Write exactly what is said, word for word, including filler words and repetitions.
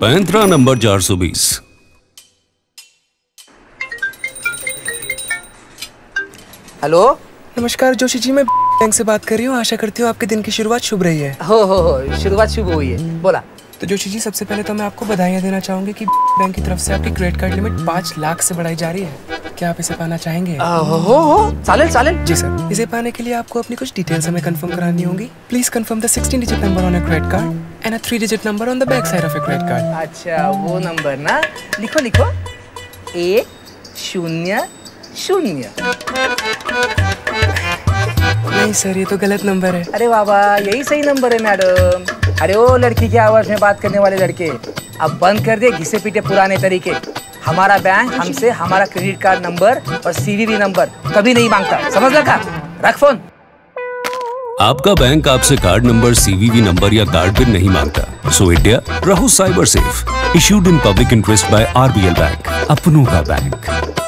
पैंतरा number चार सौ बीस। हेलो, नमस्कार जोशी जी, मैं बैंक से बात कर रही हूँ। आशा करती हूँ आपके दिन की शुरुआत शुभ रही है। हो हो हो शुरुआत शुभ हुई है, बोला। तो जोशी जी, सबसे पहले तो मैं आपको बधाइयाँ देना चाहूंगी कि बैंक की तरफ से आपकी क्रेडिट कार्ड लिमिट पाँच लाख से बढ़ाई जा रही है। क्या आप इसे पाना चाहेंगे? आ, हो हो चालेल चालेल। जी सर, इसे पाने के लिए आपको अपनी कुछ डिटेल्स हमें कंफर्म करानी होंगी। Please confirm the sixteen digit number on your credit card and a three digit number on the back side of your credit card. अच्छा, वो नंबर ना, लिखो लिखो, एक शून्य शून्य। नहीं सर, ये तो गलत नंबर है। अरे बाबा, यही सही नंबर है मैडम। अरे ओ लड़की की आवाज में बात करने वाले लड़के, अब बंद कर दे घिसे पीटे पुराने तरीके। हमारा बैंक हमसे हमारा क्रेडिट कार्ड नंबर और सीवीवी नंबर कभी नहीं मांगता, समझ लगा? रख फोन। आपका बैंक आपसे कार्ड नंबर, सीवीवी नंबर या कार्ड पिन नहीं मांगता। सो इंडिया, रहो cyber safe. Issued in public interest by RBL Bank, अपनों का बैंक।